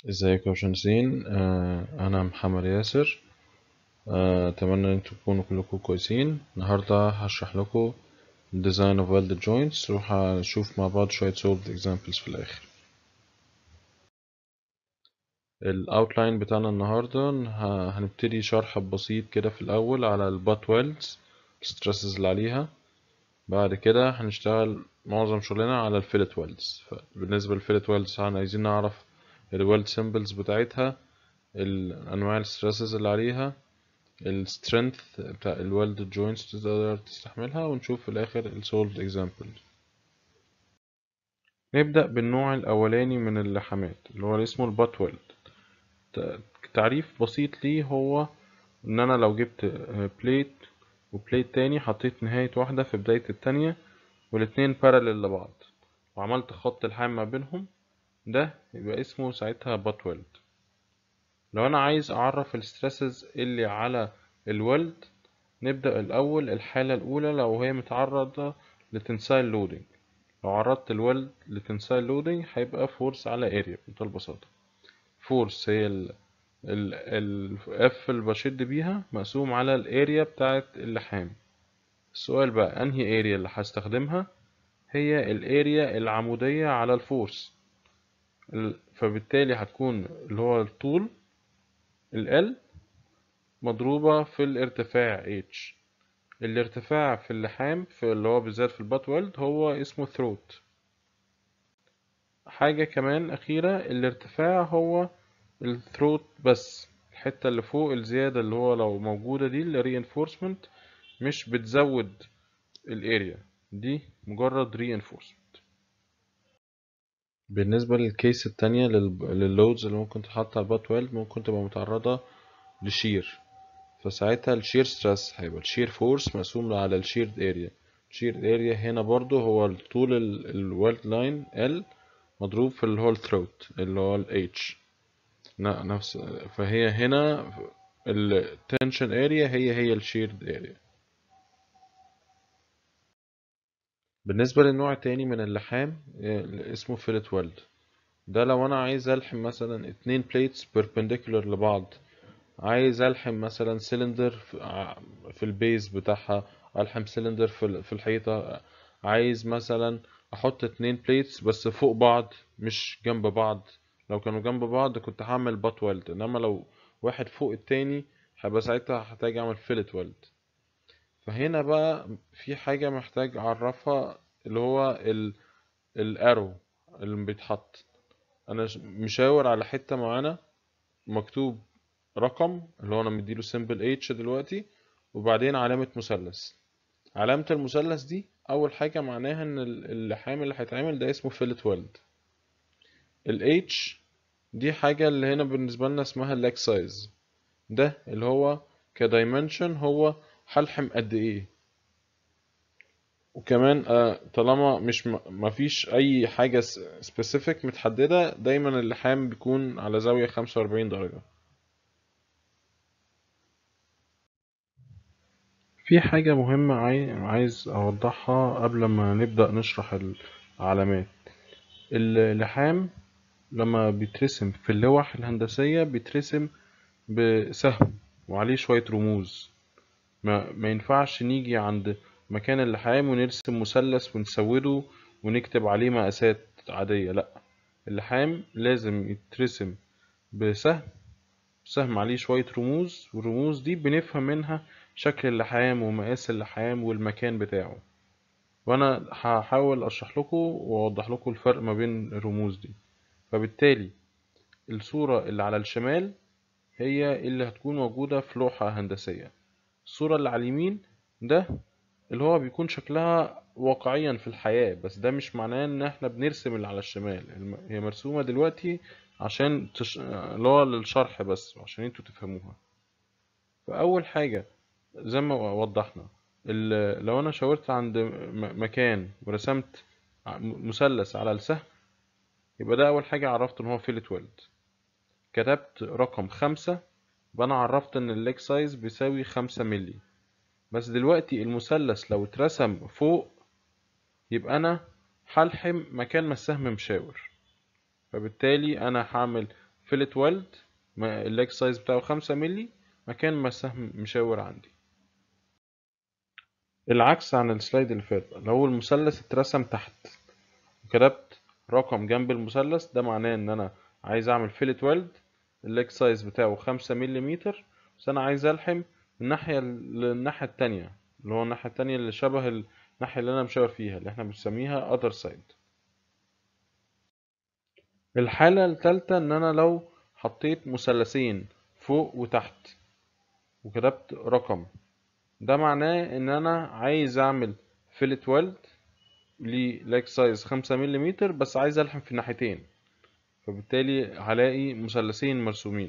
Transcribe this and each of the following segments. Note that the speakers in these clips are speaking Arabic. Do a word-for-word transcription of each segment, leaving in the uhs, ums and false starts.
ازيكم يا باشمهندسين. آه انا محمد ياسر. آه، اتمنى ان انتم تكونوا كلكم كويسين. النهارده هشرح لكم design of welded joints، وهنشوف مع بعض شويه solved examples في الاخر. الاوتلاين بتاعنا النهارده ه- هنبتدي شرح بسيط كده في الاول على البات ويلدز، الستريسز اللي عليها. بعد كده هنشتغل معظم شغلنا على الفيلت ويلدز. فبالنسبه للفيلت ويلدز عايزين نعرف الويلد سيمبلز بتاعتها، الانواع الستريسز اللي عليها، السترينث بتاع الويلد جوينتس تقدر تستحملها، ونشوف في الاخر السولفد اكزامبل. نبدأ بالنوع الاولاني من اللحامات اللي هو اسمه البات ويلد. تعريف بسيط ليه هو ان انا لو جبت بليت وبليت تاني، حطيت نهاية واحدة في بداية التانية والاتنين بارالل لبعض وعملت خط الحام ما بينهم، ده يبقى اسمه ساعتها بات ويلد. لو انا عايز اعرف الستريسز اللي على الويلد، نبدأ الأول الحالة الأولى لو هي متعرضة لتنسايل لودنج. لو عرضت الويلد لتنسايل لودنج هيبقى فورس على اريا بمنتهى البساطة. فورس هي ال ال ال F اللي بشد بيها مقسوم على الاريا بتاعت اللحام. السؤال بقى انهي اريا اللي هستخدمها؟ هي الاريا العمودية على الفورس. ال- فبالتالي هتكون اللي هو الطول ال L مضروبة في الارتفاع H. الارتفاع في اللحام في اللي هو بالذات في البات ويلد هو اسمه ثروت. حاجة كمان أخيرة، الارتفاع هو الثروت بس، الحتة اللي فوق الزيادة اللي هو لو موجودة دي ال reinforcement مش بتزود الاريا، دي مجرد reinforcement. بالنسبة للكيس التانية لللودز اللي ممكن تحط على البات ويلد، ممكن تبقى متعرضة لشير. فساعتها الشير ستريس هيبقى الشير فورس مقسوم على الشير اريا. الشير اريا هنا برضو هو طول الويلد لاين L مضروب في اللي هو الثروت اللي هو ال H. نفس، فهي هنا التنشن اريا هي هي الشيرد اريا. بالنسبة للنوع التاني من اللحام اسمه فيلت ويلد. ده لو انا عايز الحم مثلا اتنين بليتس بيربنديكولار لبعض، عايز الحم مثلا سيلندر في البيز بتاعها، الحم سيلندر في في الحيطة، عايز مثلا احط اتنين بليتس بس فوق بعض مش جنب بعض. لو كانوا جنب بعض كنت هعمل بات ويلد، انما لو واحد فوق التاني هيبقى ساعتها هحتاج اعمل فيلت ويلد. فهنا بقى في حاجة محتاج اعرفها اللي هو الارو اللي بيتحط. انا مشاور على حتة معينة مكتوب رقم اللي هو انا مديله سيمبل H دلوقتي، وبعدين علامة مثلث. علامة المثلث دي اول حاجة معناها ان اللحام اللي هيتعمل ده اسمه فيلت ويلد. ال H دي حاجة اللي هنا بالنسبة لنا اسمها leg size، ده اللي هو كدايمنشن هو هلحم قد ايه. وكمان آه، طالما مش مفيش اي حاجة سبيسيفيك متحددة، دايما اللحام بيكون على زاوية خمسة وأربعين درجة. في حاجة مهمة عاي- عايز أوضحها قبل ما نبدأ نشرح العلامات. اللحام لما بيترسم في اللوح الهندسية بيترسم بسهم وعليه شوية رموز. ما, ما ينفعش نيجي عند مكان اللحام ونرسم مثلث ونسوده ونكتب عليه مقاسات عادية، لأ. اللحام لازم يترسم بسهم، سهم عليه شوية رموز، والرموز دي بنفهم منها شكل اللحام ومقاس اللحام والمكان بتاعه. وانا هحاول اشرح لكم واوضح لكم الفرق ما بين الرموز دي. فبالتالي الصورة اللي على الشمال هي اللي هتكون موجودة في لوحة هندسية. الصورة اللي على اليمين ده اللي هو بيكون شكلها واقعيا في الحياة، بس ده مش معناه ان احنا بنرسم اللي على الشمال. الم- هي مرسومة دلوقتي عشان تش... اللي هو للشرح بس عشان انتوا تفهموها. فأول حاجة زي ما وضحنا، ال- لو أنا شاورت عند م- مكان ورسمت ع- مثلث على السهم، يبقى ده أول حاجة عرفت إن هو فيلت ويلد. كتبت رقم خمسة، يبقى أنا عرفت إن الليج سايز بيساوي خمسة ملي. بس دلوقتي المثلث لو اترسم فوق، يبقى أنا هلحم مكان ما السهم مشاور. فبالتالي أنا هعمل فيلت ويلد الليج سايز بتاعه خمسة مللي مكان ما السهم مشاور عندي. العكس عن السلايد اللي فات، لو المثلث اترسم تحت وكتبت رقم جنب المثلث، ده معناه ان انا عايز اعمل فيلت ويلد الليج سايز بتاعه خمسة مليمتر، بس انا عايز الحم الناحية الناحية التانية، اللي هو الناحية التانية اللي شبه الناحية اللي انا مشاور فيها، اللي احنا بنسميها other side. الحالة التالتة ان انا لو حطيت مثلثين فوق وتحت وكتبت رقم، ده معناه ان انا عايز اعمل فيلت ويلد للايك سايز خمسة مليمتر، بس عايز الحم في الناحيتين، فبالتالي هلاقي مثلثين مرسومين.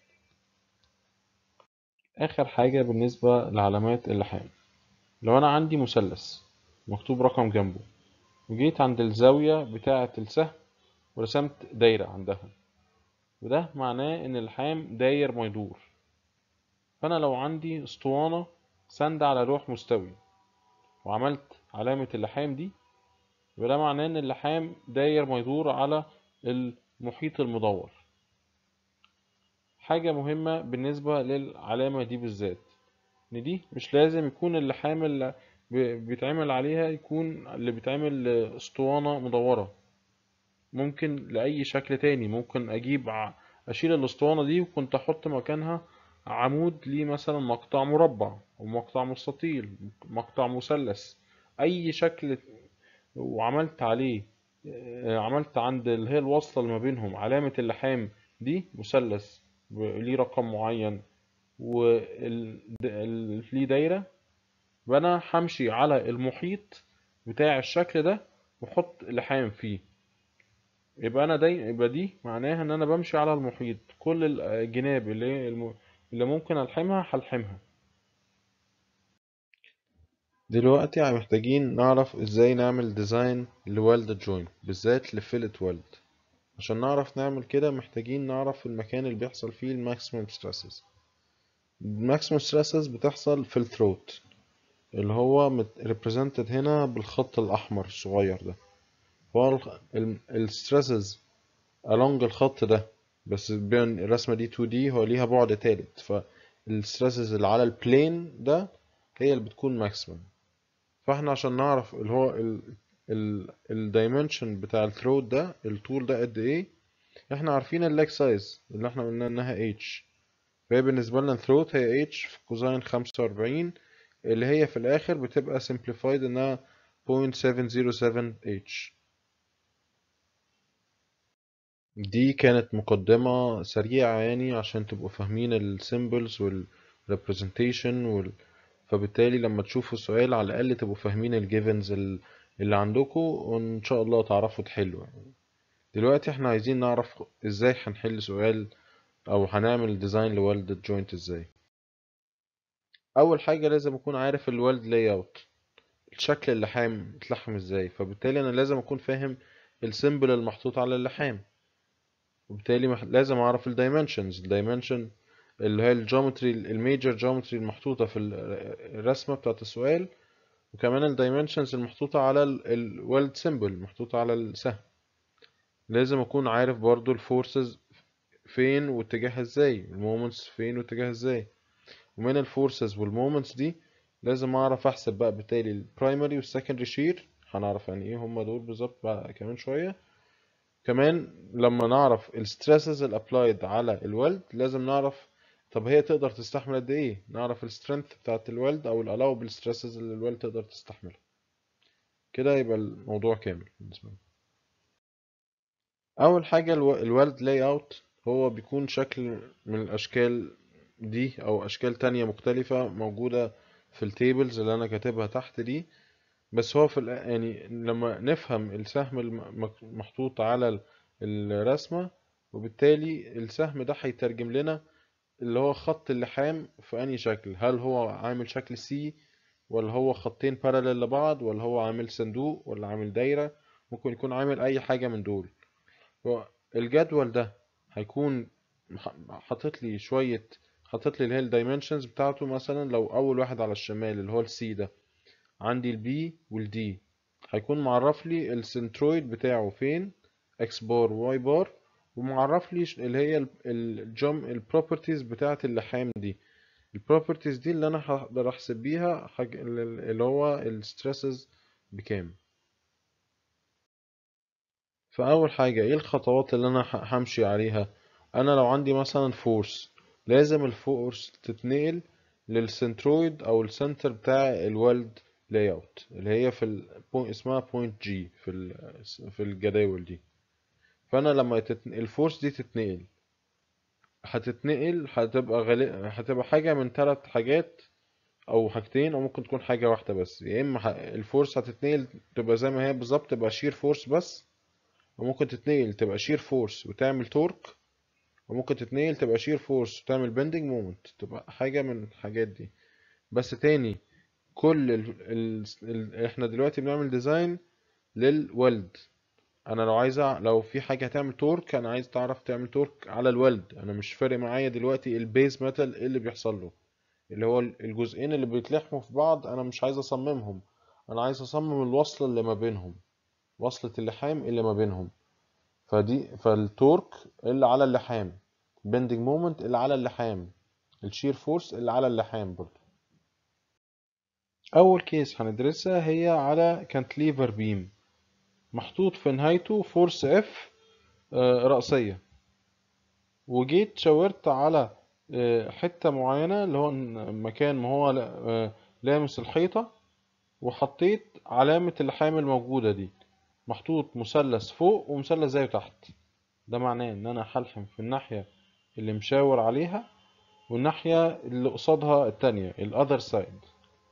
اخر حاجة بالنسبة لعلامات اللحام، لو انا عندي مثلث مكتوب رقم جنبه وجيت عند الزاوية بتاعة السهم ورسمت دايرة عندها، وده معناه ان اللحام داير ما يدور. فانا لو عندي اسطوانة ساندة على لوح مستوي وعملت علامة اللحام دي، يبقى ده معناه ان اللحام داير ما يدور على المحيط المدور. حاجة مهمة بالنسبة للعلامة دي بالذات، ان دي مش لازم يكون اللحام اللي بيتعمل عليها يكون اللي بيتعمل اسطوانة مدورة، ممكن لأي شكل تاني. ممكن اجيب ع- اشيل الاسطوانة دي وكنت احط مكانها عمود ليه، مثلا مقطع مربع ومقطع مستطيل مقطع مثلث، اي شكل، وعملت عليه آه، عملت عند اللي هي الوصلة اللي ما بينهم علامة اللحام دي مثلث ليه رقم معين وليه دايرة، يبقى انا همشي على المحيط بتاع الشكل ده واحط لحام فيه. يبقى انا دي يبقى دي معناها ان انا بمشي على المحيط، كل الجناب اللي الم... اللي ممكن الحمها هلحمها. دلوقتي محتاجين نعرف ازاي نعمل ديزاين لويلد جوينت، بالذات لفيلت ويلد. عشان نعرف نعمل كده محتاجين نعرف المكان اللي بيحصل فيه الماكسيمم ستريسز. الماكسيمم ستريسز بتحصل في الثروت، اللي هو represented هنا بالخط الأحمر الصغير ده. هو الستريسز along الخط ده، بس بين الرسمة دي تو دي هو ليها بعد تالت، فالستريسز اللي على البلين ده هي اللي بتكون ماكسيمم. فاحنا عشان نعرف اللي هو الدايمنشن بتاع الثروت ده، الطول ده قد ايه، احنا عارفين اللاج سايز اللي احنا قلنا انها h، فهي بالنسبة لنا الثروت هي h في كوزين خمسة وأربعين، اللي هي في الآخر بتبقى simplified إنها بوينت سفن زيرو سفن h. دي كانت مقدمة سريعة يعني عشان تبقوا فاهمين ال symbols وال representation وال... فبالتالي لما تشوفوا السؤال على الأقل تبقوا فاهمين ال givens ال- اللي عندكم، وإن شاء الله تعرفوا تحلوا يعني. دلوقتي احنا عايزين نعرف ازاي هنحل سؤال أو هنعمل ديزاين لوالد جوينت ازاي. اول حاجه لازم اكون عارف الوالد لاي اوت، الشكل اللحام اتلحم ازاي، فبالتالي انا لازم اكون فاهم السيمبل المحطوط على اللحام، وبالتالي مح- لازم اعرف الدايمنشنز. الدايمنشن اللي هي الجيومتري الميجر جيومتري المحطوطه في ال- الرسمه بتاعه السؤال، وكمان الدايمنشنز المحطوطه على الوالد سيمبل محطوطه على السهم. لازم اكون عارف برضو الفورسز فين واتجاهها ازاي، المومنتس فين واتجاهها ازاي، ومن الفورسز والمومنتس دي لازم اعرف احسب بقى بالتالي البرايمري والسكندري شير، هنعرف يعني ايه هما دول بالظبط بقى كمان شويه. كمان لما نعرف الستريسز الابلايد على الويلد لازم نعرف طب هي تقدر تستحمل قد ايه، نعرف السترينث بتاعت الويلد او الالاوبل ستريسز اللي الويلد تقدر تستحملها. كده يبقى الموضوع كامل بالنسبه لنا. اول حاجه الويلد لاي اوت هو بيكون شكل من الاشكال دي او اشكال تانية مختلفة موجودة في التيبلز اللي انا كاتبها تحت دي. بس هو في الآ- يعني لما نفهم السهم المحطوط على ال- الرسمة، وبالتالي السهم ده هيترجم لنا اللي هو خط اللحام في أنهي شكل، هل هو عامل شكل سي، ولا هو خطين بارالل لبعض، ولا هو عامل صندوق، ولا عامل دايرة، ممكن يكون عامل أي حاجة من دول. هو الجدول ده هيكون ح- حاطط لي شوية، حاطط لي اللي هي الدايمنشنز بتاعته. مثلا لو أول واحد على الشمال اللي هو السي ده، عندي البي والدي، هيكون معرف لي السنترويد بتاعه فين، اكس بار وواي بار، ومعرفليش اللي هي الجم البروبرتيز بتاعة اللحام دي. البروبرتيز دي اللي انا هقدر احسب بيها حاجة اللي هو الستريسز بكام. فاول حاجة ايه الخطوات اللي انا ه- همشي عليها؟ انا لو عندي مثلا فورس، لازم الفورس تتنقل للسنترويد او السنتر بتاع الويلد لاي اوت اللي هي في ال... اسمها بوينت جي في ال... في الجداول دي. فانا لما تتن... الفورس دي تتنقل، هتتنقل هتبقى غالي... هتبقى حاجة من ثلاث حاجات او حاجتين، او ممكن تكون حاجة واحدة بس. يا اما ح... الفورس هتتنقل تبقى زي ما هي بالظبط، تبقى شير فورس بس، وممكن تتنقل تبقى شير فورس وتعمل تورك، وممكن تتنقل تبقى شير فورس وتعمل بندنج مومنت، تبقى حاجة من الحاجات دي. بس تاني، كل ال... ال... ال... احنا دلوقتي بنعمل ديزاين للويلد. انا لو عايز أع- لو في حاجة هتعمل تورك، انا عايز تعرف تعمل تورك على الويلد. انا مش فارق معايا دلوقتي البيز ميتال ايه اللي بيحصل له، اللي هو الجزئين اللي بيتلحموا في بعض، انا مش عايز اصممهم، انا عايز اصمم الوصلة اللي ما بينهم، وصلة اللحام اللي ما بينهم. فدي فالتورك اللي على اللحام، بندنج مومنت اللي على اللحام، الشير فورس اللي على اللحام برضه. اول كيس هندرسها هي على كانتليفر بيم محطوط في نهايته فورس اف رأسية، وجيت شاورت على آه، حتة معينة اللي هو مكان ما هو آه، لامس الحيطة، وحطيت علامة اللحام الموجودة دي، محطوط مثلث فوق ومثلث زيه تحت. ده معناه ان انا هلحم في الناحية اللي مشاور عليها، والناحية اللي قصادها التانية ال other side.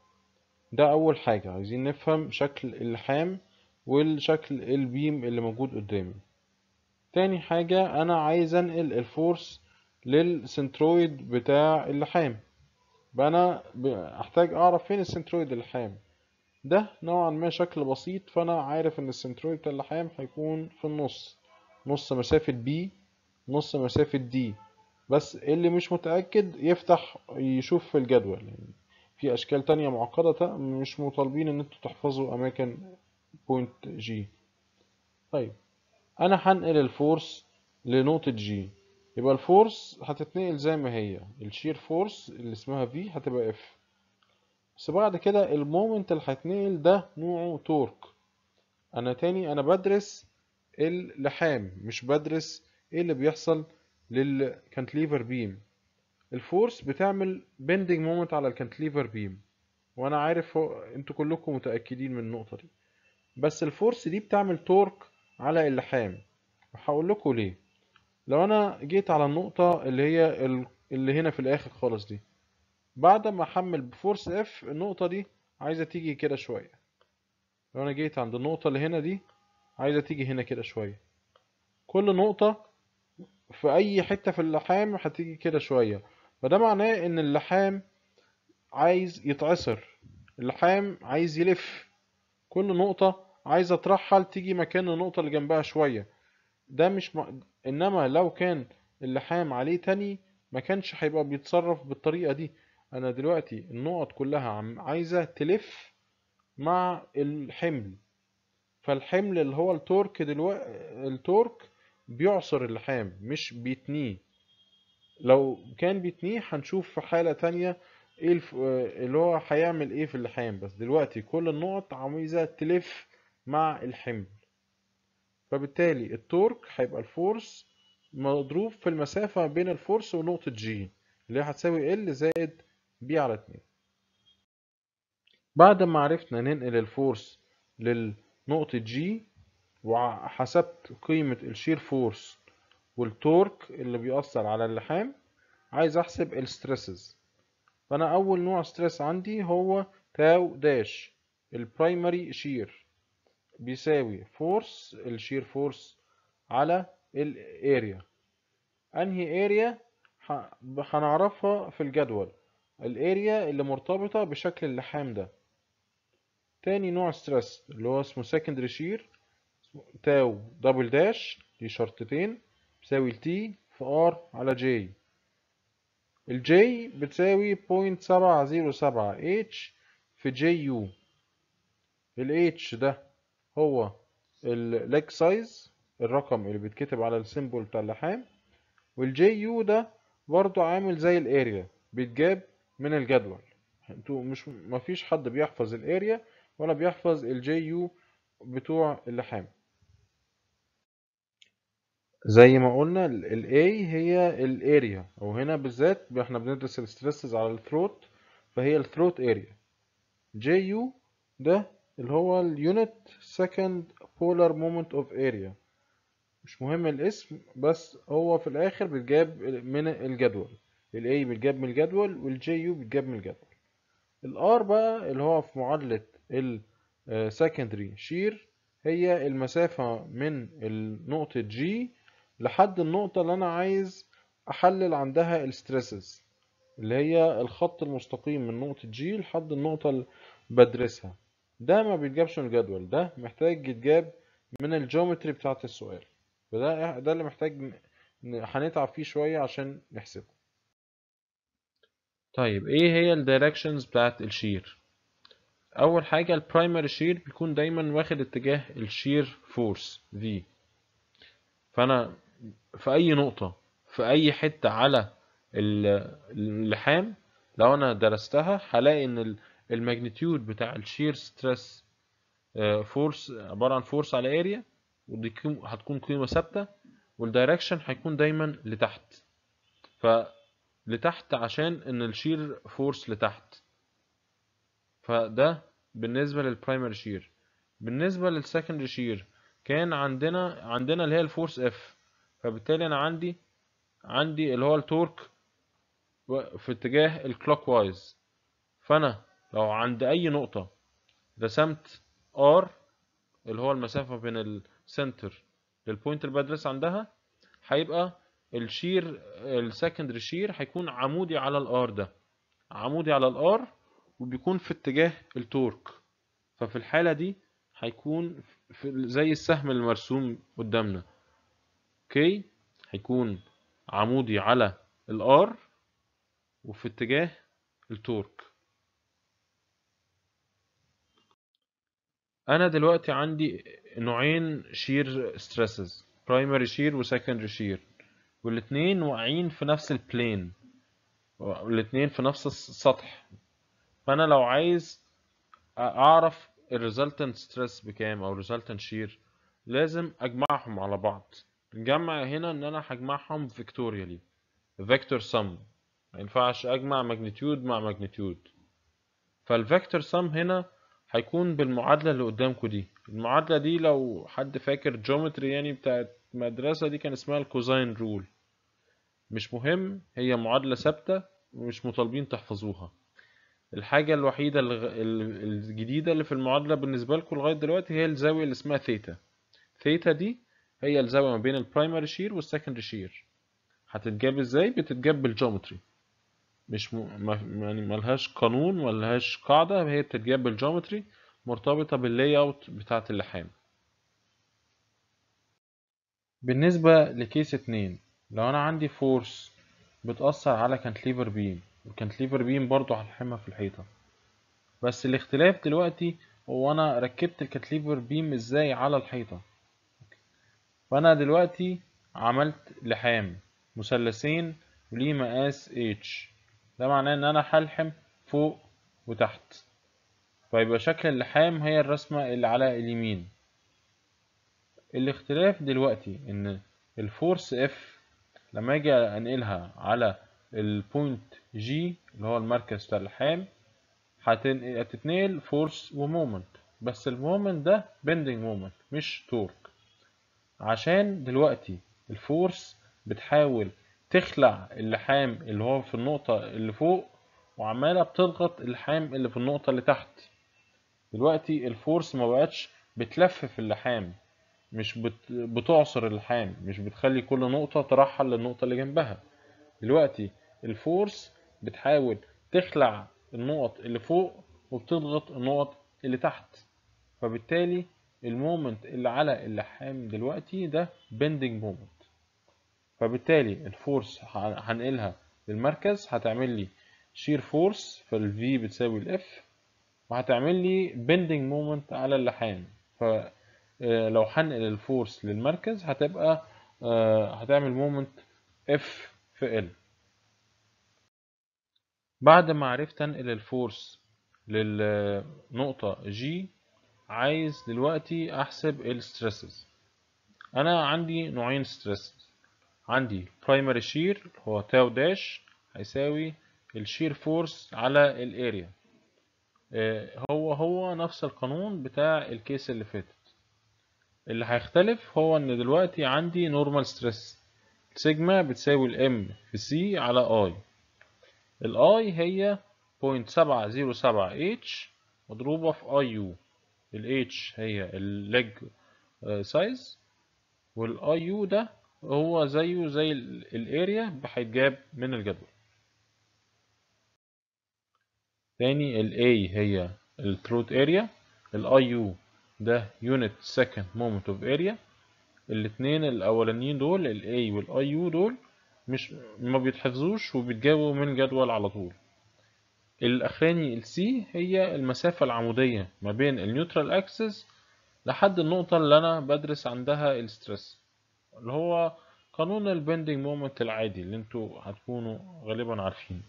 ده أول حاجة، عايزين نفهم شكل اللحام والشكل البيم اللي موجود قدامي. تاني حاجة، أنا عايز أنقل الفورس للسنترويد بتاع اللحام. بقى أنا ب- أحتاج أعرف فين السنترويد اللحام. ده نوعا ما شكل بسيط، فأنا عارف إن السنترويد بتاع اللحام هيكون في النص، نص مسافة B، نص مسافة D. بس اللي مش متأكد يفتح يشوف في الجدول، يعني في أشكال تانية معقدة تا- مش مطالبين إن انتوا تحفظوا أماكن بوينت جي. طيب، أنا هنقل الفورس لنقطة جي، يبقى الفورس هتتنقل زي ما هي، الشير فورس اللي اسمها في هتبقى اف. بس بعد كده المومنت اللي هيتنقل ده نوعه تورك. أنا تاني أنا بدرس اللحام، مش بدرس ايه اللي بيحصل للكانتليفر بيم. الفورس بتعمل بندنج مومنت على الكانتليفر بيم، وانا عارف هو انتوا كلكم متأكدين من النقطة دي. بس الفورس دي بتعمل تورك على اللحام، وهقول لكم ليه. لو انا جيت على النقطة اللي هي ال- اللي هنا في الاخر خالص دي، بعد ما احمل بفورس اف النقطة دي عايزة تيجي كده شوية. لو انا جيت عند النقطة اللي هنا دي، عايزة تيجي هنا كده شوية. كل نقطة في اي حتة في اللحام هتيجي كده شوية. فده معناه ان اللحام عايز يتعصر، اللحام عايز يلف، كل نقطة عايزة ترحل تيجي مكان النقطة اللي جنبها شوية. ده مش م... انما لو كان اللحام عليه تاني ما كانش هيبقى بيتصرف بالطريقة دي. انا دلوقتي النقط كلها عم عايزة تلف مع الحمل، فالحمل اللي هو التورك دلوقتي، التورك بيعصر اللحام مش بيتنيه. لو كان بيتنيه هنشوف في حالة تانية ايه الف... اللي هو هيعمل ايه في اللحام. بس دلوقتي كل النقط عايزة تلف مع الحمل، فبالتالي التورك هيبقى الفورس مضروب في المسافة بين الفورس ونقطة جي، اللي هي هتساوي ال زائد بي على اتنين. بعد ما عرفنا ننقل الفورس للنقطة جي، وحسبت قيمة الشير فورس والتورك اللي بيأثر على اللحام، عايز احسب الستريسز. فانا اول نوع ستريس عندي هو تاو داش، البرايمري شير، بيساوي فورس الشير فورس على الاريا. انهي اريا؟ هنعرفها في الجدول، الاريا اللي مرتبطة بشكل اللحام ده. تاني نوع ستريس اللي هو اسمه سكندري شير، تاو دبل داش، دي شرطتين، بيساوي التي في ار على جي. الجي بتساوي بوينت سبعة زيرو سبعة اتش في جي يو. الاتش ده هو الليج سايز، الرقم اللي بيتكتب على السيمبل بتاع اللحام. والجي يو ده برضو عامل زي الاريا، بيتجاب من الجدول. انتوا مش مفيش حد بيحفظ الاريا ولا بيحفظ الجي يو بتوع اللحام. زي ما قلنا ال A هي الاريا، او هنا بالذات احنا بندرس الستريسز على الثروت، فهي الثروت اريا. جي يو ده اللي هو اليونت سكند بولار مومنت اوف اريا. مش مهم الاسم، بس هو في الاخر بيتجاب من الجدول. ال A بيتجاب من الجدول وال جي يو بيتجاب من الجدول. ال R بقى اللي هو في معادلة ال secondary shear هي المسافة من النقطة G لحد النقطة اللي أنا عايز أحلل عندها الستريسز، اللي هي الخط المستقيم من نقطة G لحد النقطة اللي بدرسها. ده ما بيتجابش من الجدول، ده محتاج يتجاب من الجيومتري بتاعة السؤال. فده ده اللي محتاج ن- ن- هنتعب فيه شوية عشان نحسبه. طيب ايه هي الدايركشنز بتاعت الشير؟ اول حاجة البرايمري شير بيكون دايما واخد اتجاه الشير فورس في. فانا في اي نقطة في اي حتة على ال- اللحام، لو انا درستها هلاقي ان ال- الماجنتيود بتاع الشير ستريس فورس عبارة عن فورس على اريا، ودي قيم- هتكون قيمة ثابتة، والدايركشن هيكون دايما لتحت. فلتحت عشان ان الشير فورس لتحت. فده بالنسبة للبرايمري شير. بالنسبة للسكندري شير كان عندنا عندنا اللي هي الفورس اف. فبالتالي انا عندي عندي اللي هو التورك في اتجاه الكلوك وايز. فانا لو عند اي نقطة رسمت ار اللي هو المسافة بين السنتر للبوينت اللي بدرس عندها، هيبقى الشير السكندري شير هيكون عمودي على الار ده، عمودي على الار، وبيكون في اتجاه التورك. ففي الحالة دي هيكون في زي السهم المرسوم قدامنا. اوكي، هيكون عمودي على الار وفي اتجاه التورك. انا دلوقتي عندي نوعين شير ستريسز، برايمري شير وسكندري شير، والاتنين واقعين في نفس البلين، والاتنين في نفس السطح. فانا لو عايز اعرف الريزلتنت ستريس بكام او resultant شير، لازم اجمعهم على بعض. الجمع هنا ان انا هجمعهم فيكتوريالي، فيكتور سم. ما ينفعش اجمع ماجنتيود مع ماجنتيود. فالفيكتور سم هنا هيكون بالمعادلة اللي قدامكم دي. المعادلة دي لو حد فاكر جيومتري يعني بتاعت مدرسة، دي كان اسمها الكوزاين رول. مش مهم، هي معادلة ثابتة ومش مطالبين تحفظوها. الحاجة الوحيدة الغ- ال- الجديدة اللي في المعادلة بالنسبة لكم لغاية دلوقتي هي الزاوية اللي اسمها ثيتا. ثيتا دي هي الزاوية ما بين البرايمري شير والسكندري شير. هتتجاب ازاي؟ بتتجاب بالجيومتري. مش م... ما... يعني ملهاش قانون ملهاش قاعدة، هي بتتجاب بالجيومتري، مرتبطة باللاي اوت بتاعة اللحام. بالنسبة لكيس اتنين، لو انا عندي فورس بتأثر على كانتليفر بيم، والكانتليفر بيم برضو هلحمها في الحيطة، بس الاختلاف دلوقتي هو انا ركبت الكانتليفر بيم ازاي على الحيطة. فانا دلوقتي عملت لحام مثلثين وليه مقاس H. ده معناه ان انا هلحم فوق وتحت، فيبقى شكل اللحام هي الرسمة اللي على اليمين. الاختلاف دلوقتي ان الفورس F لما اجي انقلها على البوينت G اللي هو المركز بتاع اللحام، هتن- هتتنقل فورس ومومنت، بس المومنت ده بندنج مومنت مش تورك. عشان دلوقتي الفورس بتحاول تخلع اللحام اللي هو في النقطة اللي فوق، وعمالة بتضغط اللحام اللي في النقطة اللي تحت. دلوقتي الفورس ما بقتش بتلفف اللحام، مش بت... بتعصر اللحام، مش بتخلي كل نقطة ترحل للنقطة اللي جنبها. دلوقتي الفورس بتحاول تخلع النقط اللي فوق وبتضغط النقط اللي تحت. فبالتالي المومنت اللي على اللحام دلوقتي ده بندنج مومنت. فبالتالي الفورس هنقلها للمركز، هتعمل لي شير فورس، فالفي بتساوي الاف، وهتعمل لي بندنج مومنت على اللحام. لو هنقل الفورس للمركز هتبقى هتعمل مومنت اف في ال. بعد ما عرفت انقل الفورس للنقطة جي، عايز دلوقتي احسب الستريسز. انا عندي نوعين ستريس، عندي برايمري شير هو تاو داش هيساوي الشير فورس على الاريا، هو هو نفس القانون بتاع الكيس اللي فاتت. اللي هيختلف هو ان دلوقتي عندي نورمال ستريس، سيجما بتساوي الام في سي على اي. الاي هي صفر فاصلة سبعة صفر سبعة اتش مضروبة في اي يو. الاتش هي الليج سايز، والاي يو ده هو زيه زي الاريا هيتجاب من الجدول. تاني ال A هي الثروت اريا، ال I U ده unit second moment of area. الاتنين الاولانيين دول ال A وال I U دول مش ما بيتحفظوش وبيتجابوا من جدول على طول. الاخراني ال C هي المسافة العمودية ما بين النيوترال اكسس لحد النقطة اللي انا بدرس عندها الستريس، اللي هو قانون البندنج مومنت العادي اللي انتوا هتكونوا غالبا عارفينه.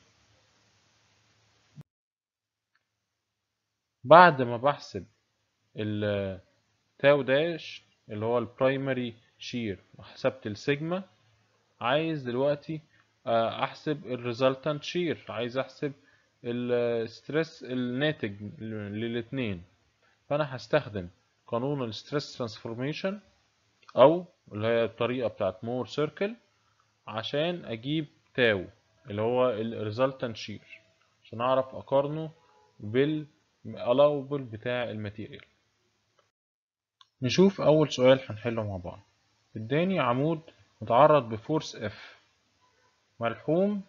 بعد ما بحسب ال تاو داش اللي هو البرايمري شير وحسبت السيجما، عايز دلوقتي احسب الريزلتانت شير، عايز احسب الستريس الناتج للاتنين. فانا هستخدم قانون الستريس ترانسفورميشن او اللي هي الطريقه بتاعت مور سيركل عشان اجيب تاو اللي هو الريزلتانت شير عشان اعرف اقارنه بالallowable بتاع الماتيريال. نشوف أول سؤال هنحله مع بعض. اداني عمود متعرض بفورس اف ملحوم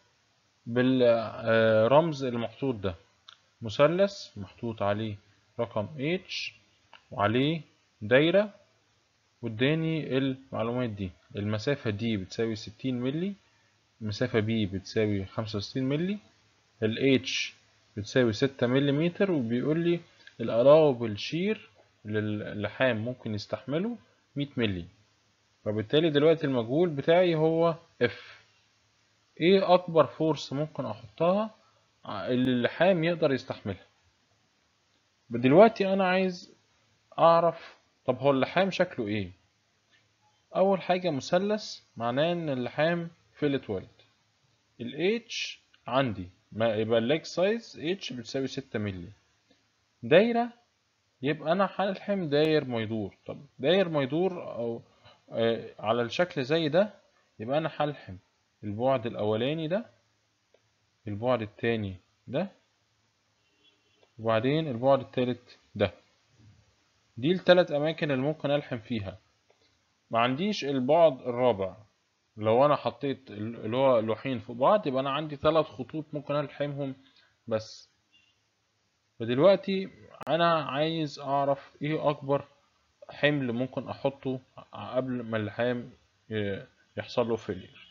بالرمز المحطوط ده، مثلث محطوط عليه رقم H وعليه دايرة، واداني المعلومات دي. المسافة دي بتساوي ستين ملي، المسافة B بتساوي خمسة وستين ملي، ال H بتساوي ستة مليمتر، وبيقول لي الallowable shear للحام ممكن يستحمله مية ملي. فبالتالي دلوقتي المجهول بتاعي هو F. ايه اكبر فورس ممكن احطها اللي اللحام يقدر يستحملها؟ دلوقتي انا عايز اعرف طب هو اللحام شكله ايه. اول حاجة مثلث معناه ان اللحام فيلت ويلد. ال H عندي ما يبقى الليج سايز H بتساوي ستة ملي. دايرة يبقى انا هلحم داير ما يدور. طب داير ما يدور او آه على الشكل زي ده، يبقى انا هلحم البعد الاولاني ده، البعد التاني ده، وبعدين البعد التالت ده. دي التلات اماكن اللي ممكن الحم فيها. ما عنديش البعد الرابع. لو انا حطيت اللي هو لوحين فوق بعض يبقى انا عندي ثلاث خطوط ممكن الحمهم بس. فدلوقتي انا عايز اعرف ايه اكبر حمل ممكن احطه قبل ما اللحام يحصل له فيلير.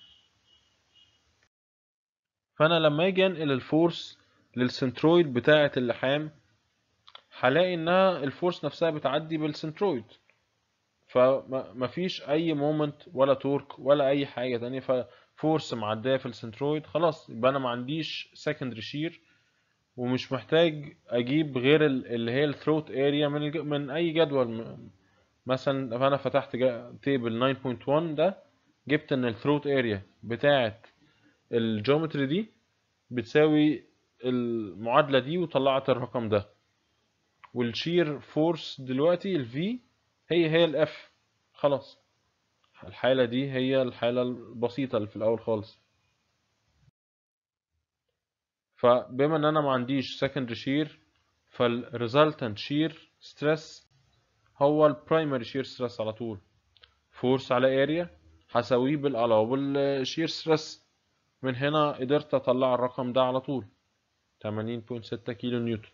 فانا لما اجي انقل الفورس للسنترويد بتاعه اللحام هلاقي انها الفورس نفسها بتعدي بالسنترويد، فمفيش اي مومنت ولا تورك ولا اي حاجه تانية، ففورس معديه في السنترويد خلاص. يبقى انا ما عنديش سكندري شير، ومش محتاج اجيب غير اللي هي الثروت اريا من من اي جدول. مثلا فانا فتحت تيبل تسعة نقطة واحد ده، جبت ان الثروت اريا بتاعه الجيومتري دي بتساوي المعادله دي وطلعت الرقم ده. والشير فورس دلوقتي الفي هي هي الاف. خلاص الحالة دي هي الحالة البسيطة اللي في الأول خالص. فبما إن أنا ما عنديش secondary shear، فالresultant shear stress هو البرايمري shear stress على طول. فورس على area هساويه بالallowable shear stress. من هنا قدرت أطلع الرقم ده على طول، تمانين فاصلة ستة كيلو نيوتن.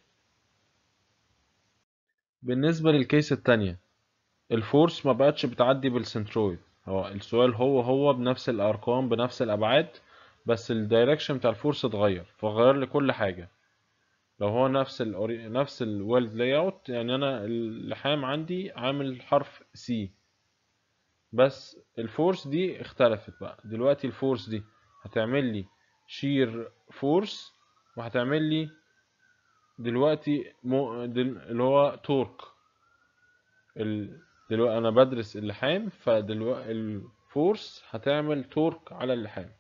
بالنسبة للكيس التانية، الفورس ما بقتش بتعدي بالسنترويد. هو السؤال هو هو بنفس الأرقام بنفس الأبعاد، بس الدايركشن بتاع الفورس اتغير، فغير لي كل حاجة. لو هو نفس ال نفس الويلد لاي اوت، يعني انا اللحام عندي عامل حرف سي، بس الفورس دي اختلفت بقى. دلوقتي الفورس دي هتعمل لي شير فورس، وهتعمل لي دلوقتي مو دل اللي هو تورك. ال... دلوقتي انا بدرس اللحام، فدلوقتي الفورس هتعمل تورك على اللحام.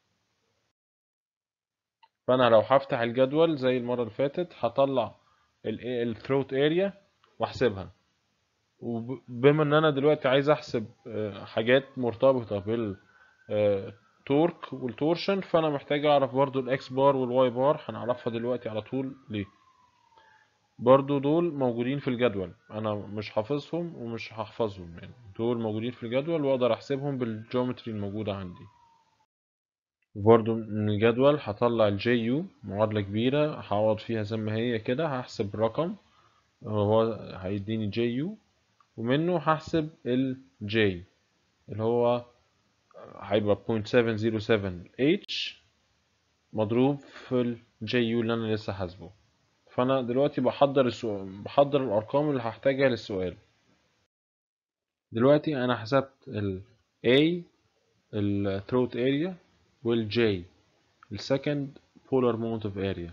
فانا لو هفتح الجدول زي المرة اللي فاتت هطلع الثروت اريا واحسبها. وبما ان انا دلوقتي عايز احسب آه، حاجات مرتبطة بالتورك والتورشن، فانا محتاج اعرف برضو الاكس بار والواي بار. هنعرفها دلوقتي على طول ليه. برضو دول موجودين في الجدول، انا مش حافظهم ومش هحفظهم، يعني دول موجودين في الجدول واقدر احسبهم بالجيومتري الموجودة عندي. وبرضو من الجدول هطلع الجي يو، معادلة كبيرة هقعد فيها زي ما هي كده، هحسب الرقم هو هيديني جي يو، ومنه هحسب الجي اللي هو هيبقى صفر فاصلة سبعة صفر سبعة اتش مضروب في الجي يو اللي انا لسه حاسبه. فانا دلوقتي بحضر السؤال، بحضر الارقام اللي هحتاجها للسؤال. دلوقتي انا حسبت ال A ال throat area وال J ال second polar moment of area.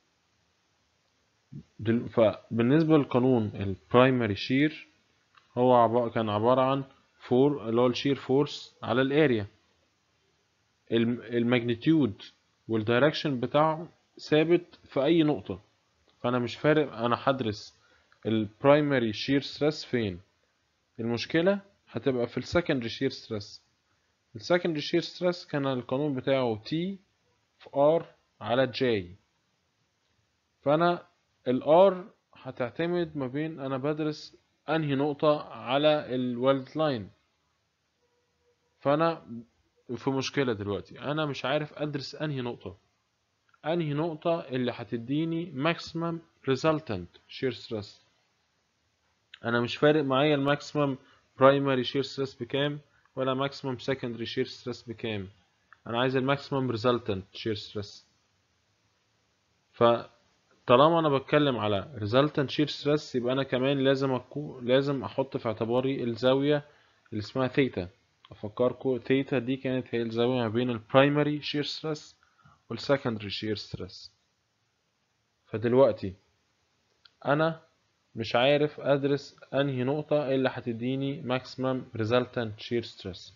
دل... فبالنسبة للقانون ال primary shear هو عب... كان عبارة عن فور اللي هو الشير فورس على الاريا. الماجنتيود والدايركشن بتاعه ثابت في اي نقطة، فانا مش فارق انا هدرس البرايمري شير ستريس فين. المشكلة هتبقى في السكندري شير ستريس. السكندري شير ستريس كان القانون بتاعه T في R على J. فانا ال R هتعتمد ما بين انا بدرس انهي نقطة على الويلد لاين. فانا في مشكلة دلوقتي، انا مش عارف ادرس انهي نقطة انهي نقطة اللي هتديني maximum resultant shear stress. انا مش فارق معايا الماكسيمم primary shear stress بكام ولا maximum secondary shear stress بكام، انا عايز الماكسيمم resultant shear stress. فطالما انا بتكلم على resultant shear stress يبقى انا كمان لازم أكون لازم احط في اعتباري الزاوية اللي اسمها ثيتا. افكركم ثيتا دي كانت هي الزاوية ما بين البرايمري shear stress والسكندري shear stress. فدلوقتي انا مش عارف ادرس انهي نقطة اللي هتديني maximum resultant shear stress،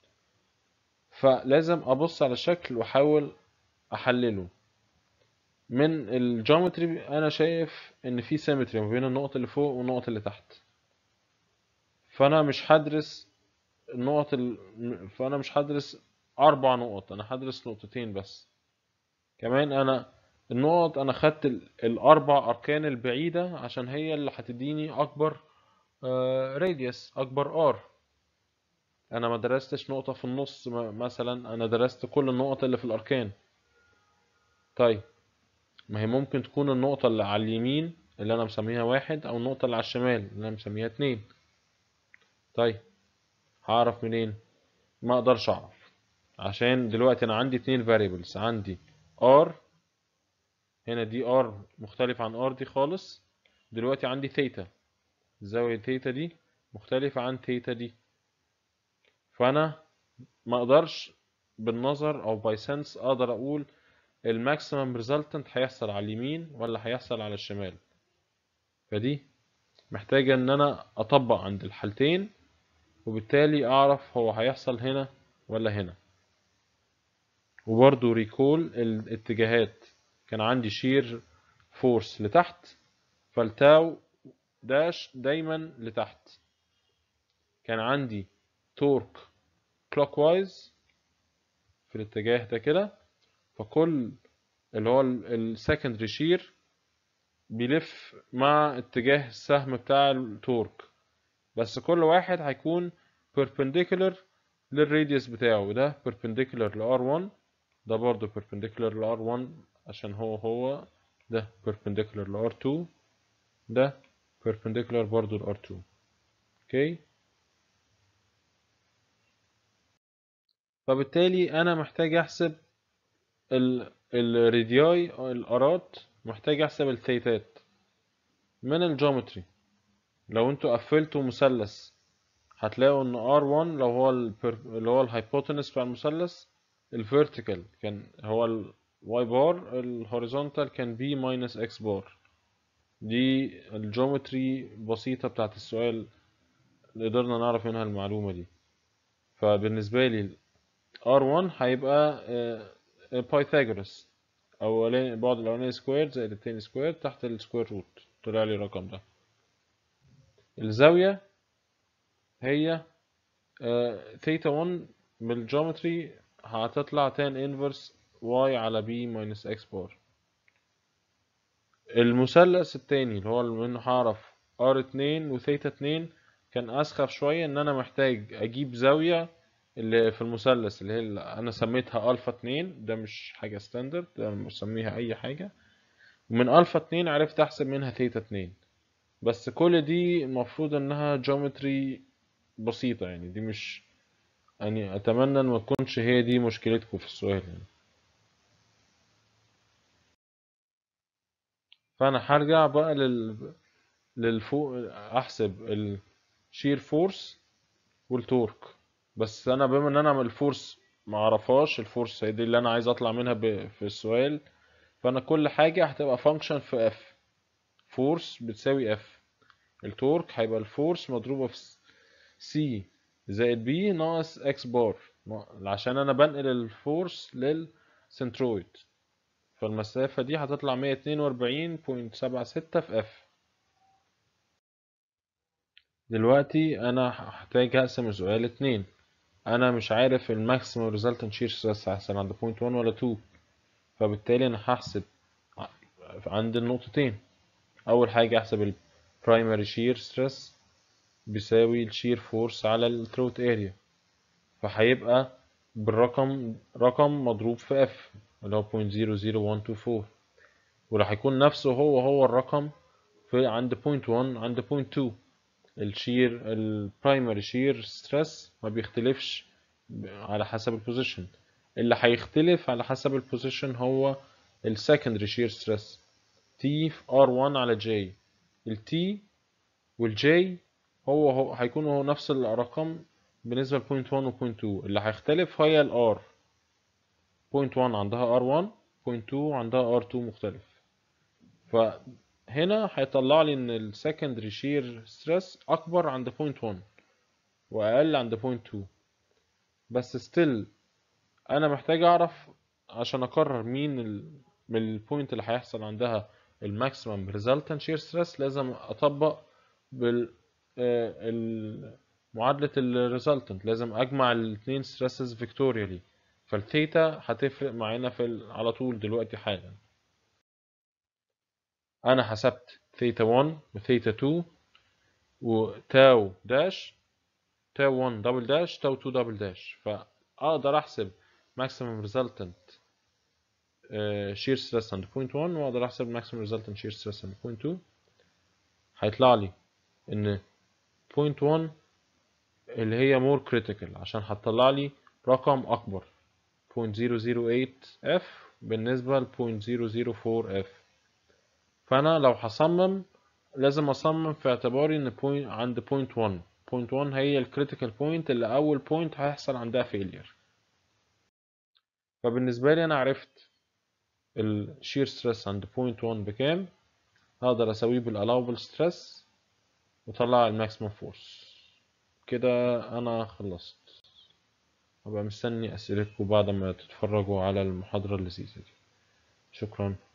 فلازم ابص على الشكل واحاول احلله. من الجيومتري انا شايف ان في سيمتري ما بين النقط اللي فوق والنقط اللي تحت، فانا مش هدرس النقط ال... فانا مش هدرس اربع نقط، انا هدرس نقطتين بس. كمان انا النقط انا خدت ال... الاربع اركان البعيدة عشان هي اللي هتديني اكبر راديوس، اكبر ار. انا ما درستش نقطة في النص مثلا، انا درست كل النقط اللي في الاركان. طيب ما هي ممكن تكون النقطة اللي على اليمين اللي انا مسميها واحد، او النقطة اللي على الشمال اللي انا مسميها اتنين. طيب هعرف منين؟ ما اقدرش اعرف، عشان دلوقتي انا عندي اتنين variables. عندي r هنا، دي r مختلف عن r دي خالص. دلوقتي عندي ثيتا، زاوية ثيتا دي مختلفة عن ثيتا دي. فانا ما اقدرش بالنظر او باي سنس اقدر اقول الماكسيمم ريزلتنت هيحصل على اليمين ولا هيحصل على الشمال. فدي محتاجة ان انا اطبق عند الحالتين، وبالتالي اعرف هو هيحصل هنا ولا هنا. وبرضو ريكول الاتجاهات، كان عندي شير فورس لتحت، فالتاو داش دايما لتحت. كان عندي تورك كلوك وايز في الاتجاه ده كده، فكل اللي هو السكندري شير بيلف مع اتجاه السهم بتاع التورك، بس كل واحد هيكون perpendicular للراديوس بتاعه. ده perpendicular ل آر واحد، ده برضه perpendicular ل آر واحد عشان هو هو، ده perpendicular ل آر اتنين، ده perpendicular برضه ل آر اتنين. اوكي، فبالتالي انا محتاج احسب الرادياي الارات محتاج احسب الثيتات من الجيومتري. لو انتوا قفلتوا مثلث هتلاقوا ان ار واحد لو هو البر... اللي هو الهايبوتنس بتاع المثلث، الفيرتيكال كان هو الواي بار، الهوريزونتال كان بي ماينس اكس بار. دي الجيومتري بسيطة بتاعت السؤال اللي قدرنا نعرف منها المعلومة دي. فبالنسبة لي ار واحد هيبقى بايثاغورس، اولاني بعد الاولاني سكوير زائد التاني سكوير تحت السكوير روت، طلع لي الرقم ده. الزاوية هي ثيتا واحد من الجيومتري هتطلع تان انفرس واي على بي ماينس اكس بار. المثلث التاني اللي هو منه هعرف ار اتنين وثيتا اتنين كان اسخف شوية، ان انا محتاج اجيب زاوية اللي في المثلث اللي هي اللي انا سميتها الفا اتنين، ده مش حاجة ستاندرد، ده أنا مسميها اي حاجة، ومن الفا اتنين عرفت احسب منها ثيتا اتنين. بس كل دي المفروض انها جيومتري بسيطة، يعني دي مش، يعني اتمنى ان ما تكونش هي دي مشكلتكم في السؤال يعني. فانا هرجع بقى لل للفوق احسب الشير فورس والتورك. بس انا بما ان انا من الفورس ما اعرفهاش، الفورس هي دي اللي انا عايز اطلع منها ب... في السؤال، فانا كل حاجه هتبقى فانكشن في اف. فورس بتساوي اف، التورك هيبقى الفورس مضروبه في سي زائد بي ناقص اكس بار، عشان انا بنقل الفورس للسنترويد، فالمسافه دي هتطلع مية اتنين واربعين فاصلة سبعة ستة في اف. دلوقتي انا هحتاج اقسم السؤال اتنين. انا مش عارف الماكسيمم ريزلتنت شير ستريس هيحصل عند بوينت واحد ولا اتنين، فبالتالي انا هحسب عند النقطتين. اول حاجه احسب البرايمري شير ستريس بيساوي الشير فورس على الثروت اريا، فهيبقى بالرقم رقم مضروب في اف اللي هو صفر فاصلة صفر صفر واحد اتنين اربعة، وراح يكون نفسه هو هو الرقم في عند بوينت واحد عند بوينت اتنين. الشير البرايمري شير ستريس ما بيختلفش على حسب البوزيشن، اللي هيختلف على حسب البوزيشن هو السكندري شير ستريس تي في ار واحد على جي. التي والجي هو هو هيكونوا هو نفس الرقم بالنسبة ل بوينت واحد و بوينت اتنين، اللي هيختلف هي الار. بوينت واحد عندها ار واحد، بوينت اتنين عندها ار اتنين مختلف. فهنا هيطلع لي ان السكندري شير ستريس اكبر عند بوينت واحد واقل عند بوينت اتنين. بس ستيل انا محتاج اعرف عشان اقرر مين ال... من البوينت اللي هيحصل عندها الماكسيمم ريزلتنت شير ستريس، لازم اطبق بال آه، ال- معادلة الريزلتنت، لازم اجمع الاثنين ستريسز فيكتوريالي. فالثيتا هتفرق معانا في ال... على طول دلوقتي حالا. انا حسبت ثيتا واحد وثيتا اتنين وتاو داش، تاو واحد دبل داش تاو اتنين دبل داش، فاقدر احسب maximum resultant شير ستريس عند بوينت واحد، واقدر احسب maximum resultant شير ستريس عند بوينت اتنين. هيطلع لي ان بوينت واحد اللي هي more critical عشان هتطلع لي رقم اكبر صفر فاصلة صفر صفر تمانية اف بالنسبة ل صفر فاصلة صفر صفر اربعة اف. فانا لو هصمم لازم اصمم في اعتباري ان point عند بوينت واحد، بوينت واحد هي الكريتيكال بوينت اللي اول بوينت هيحصل عندها فيلير. فبالنسبة لي انا عرفت الشير ستريس عند بوينت واحد بكام، هقدر اسويه بالallowable stress وطلع الماكسيمم فورس. كده انا خلصت، هبقى مستني اسئلتكم بعد ما تتفرجوا على المحاضرة اللذيذة دي. شكرا.